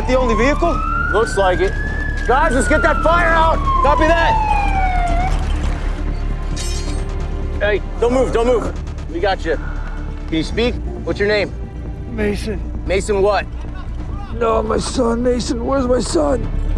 the only vehicle? Looks like it. Guys, let's get that fire out! Copy that! Hey, don't move, don't move. We got you. Can you speak? What's your name? Mason. Mason what? No, my son, Mason. Where's my son?